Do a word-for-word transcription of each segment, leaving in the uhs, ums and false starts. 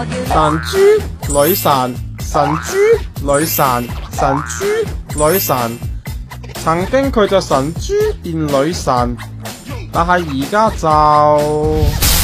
神豬女神，神豬女神，神豬女神。曾經佢就神豬變女神，但係而家就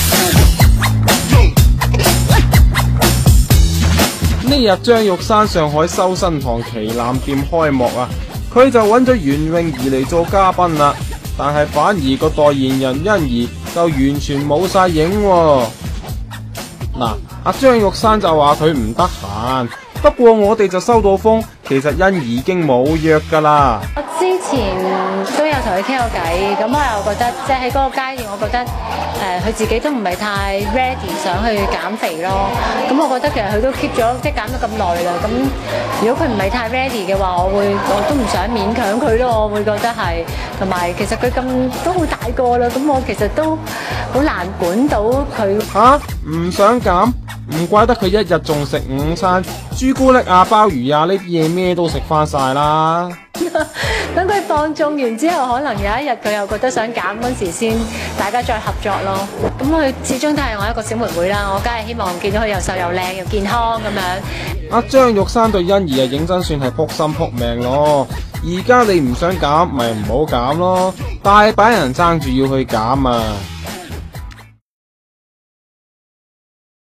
呢日張玉山上海修身堂旗艦店開幕啊，佢就揾咗袁詠儀嚟做嘉賓啦，但係反而個代言人欣宜就完全冇晒影喎。嗱，阿張玉山就話佢唔得閒，不過我哋就收到風，其實欣宜已經冇約噶啦。 我之前都有同佢傾過偈，咁我又覺得即係喺嗰個階段，我覺得誒佢、呃、自己都唔係太 ready 想去減肥咯。咁我覺得其實佢都 keep 咗即係減咗咁耐啦。咁如果佢唔係太 ready 嘅話，我會我都唔想勉強佢咯。我會覺得係同埋其實佢咁都好大個啦，咁我其實都好難管到佢。 吓，唔想減？唔怪得佢一日仲食午餐朱古力啊、鮑魚啊呢啲嘢咩都食翻晒啦。 等佢放縱完之後，可能有一日佢又覺得想減嗰時先，大家再合作咯。咁佢始終都係我一個小妹妹啦，我梗係希望見到佢又瘦又靚又健康咁樣。 阿張玉山對欣宜啊，認真算係撲心撲命咯。而家你唔想減，咪唔好減咯，大把人爭住要去減啊！